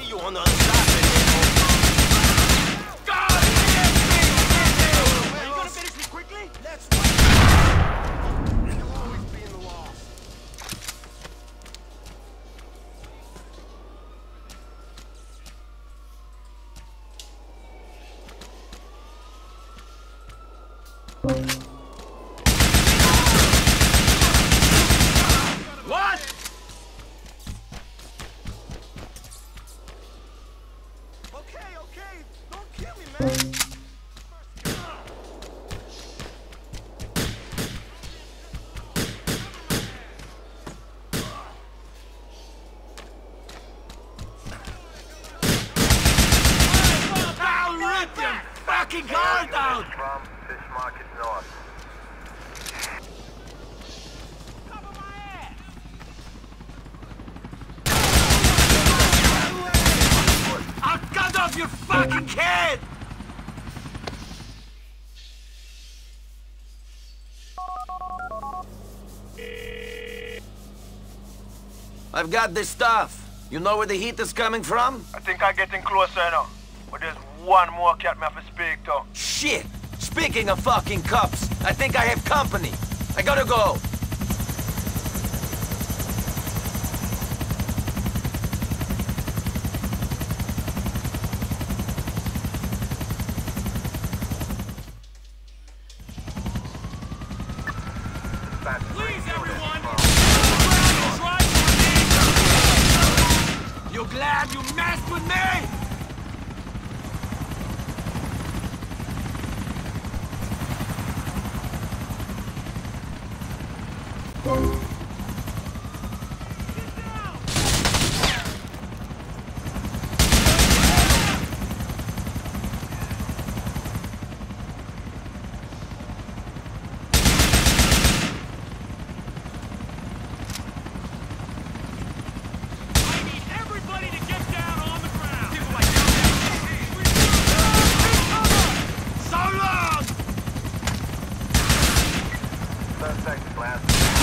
See you on the other side. God! Are you gonna finish me quickly? Let's wait. You'll always be in the loss. What? Okay, don't kill me, man. I'll rip your fucking heart out! From Fish Market North. I'll cut off your fucking head! I've got this stuff. You know where the heat is coming from? I think I'm getting closer now. But there's one more cat me have to speak to. Shit! Speaking of fucking cops, I think I have company. I gotta go. Please, everyone! You glad you messed with me? Suspect blast.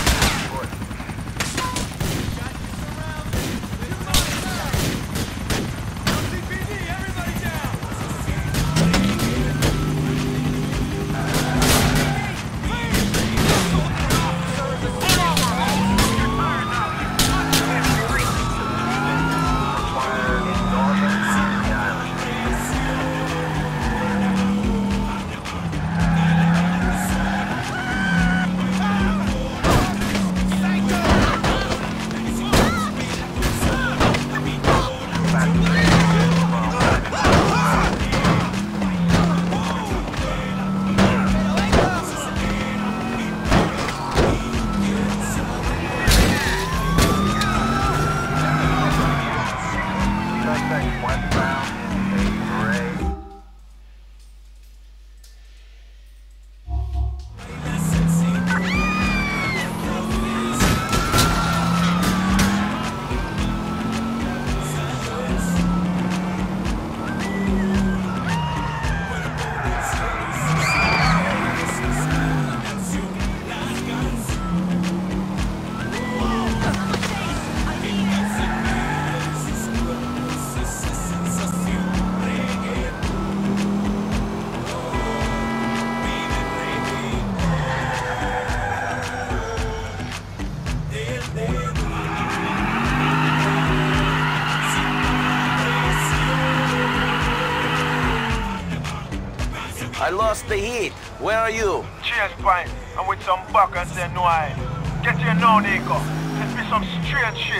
I lost the heat. Where are you? Cheers, Pine. I'm with some buckers and no eye. Get here now, Nico. Let's be some straight shit.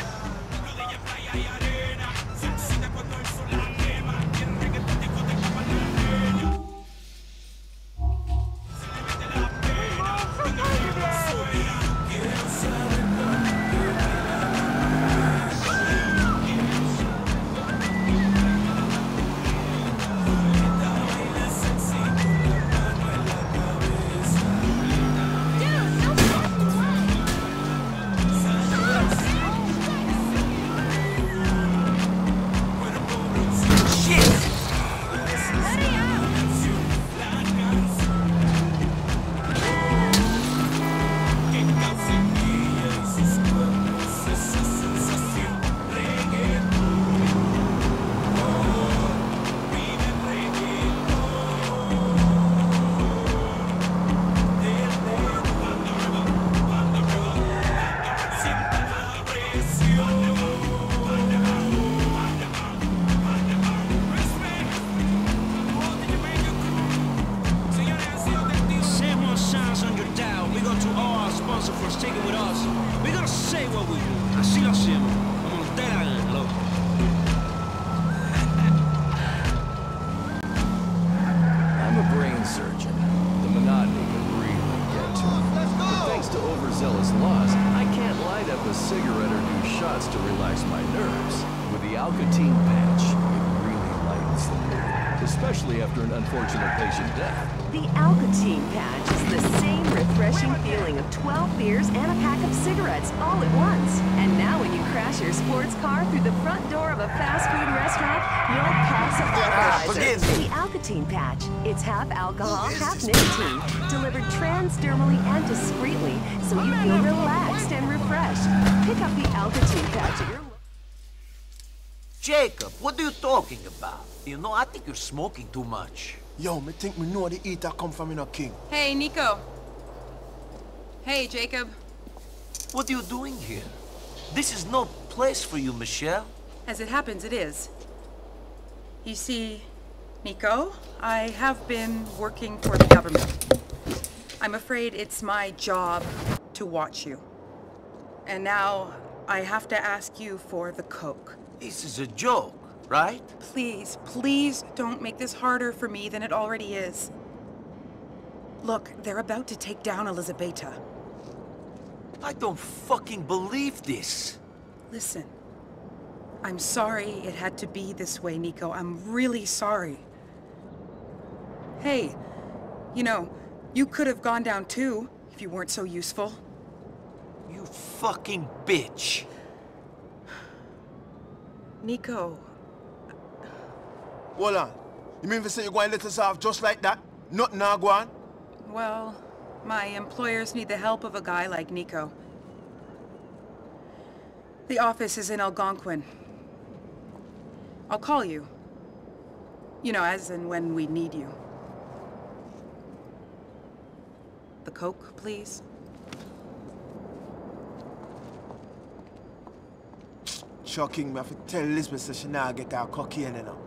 just to relax my nerves. With the Alcatine patch, it really lightens the mood, especially after an unfortunate patient death. The Alcatine patch is the same refreshing feeling of 12 beers and a pack of cigarettes all at once. And now when you crash your sports car through the front door of a fast food restaurant, you'll pass a forgive breathalyzer. me. The Alcatine patch. It's half alcohol, half nicotine, delivered transdermally and discreetly, so you feel relaxed and refreshed. Pick up the Alcatine patch at your... Jacob, what are you talking about? You know, I think you're smoking too much. Yo, me think me know the eater come from in a king. Hey, Nico. Hey, Jacob. What are you doing here? This is no place for you, Michelle. As it happens, it is. You see, Nico, I have been working for the government. I'm afraid it's my job to watch you. And now I have to ask you for the coke. This is a joke, right? Please, please don't make this harder for me than it already is. Look, they're about to take down Elizabeta. I don't fucking believe this. Listen, I'm sorry it had to be this way, Nico. I'm really sorry. Hey, you know, you could have gone down too, if you weren't so useful. You fucking bitch. Nico. Hold on. You mean to say you're going to let us off just like that? Nothing now go on? Well, my employers need the help of a guy like Nico. The office is in Algonquin. I'll call you. You know, as and when we need you. The coke, please. Shocking, me have to tell Elizabeth that she now get her cocaine, you know.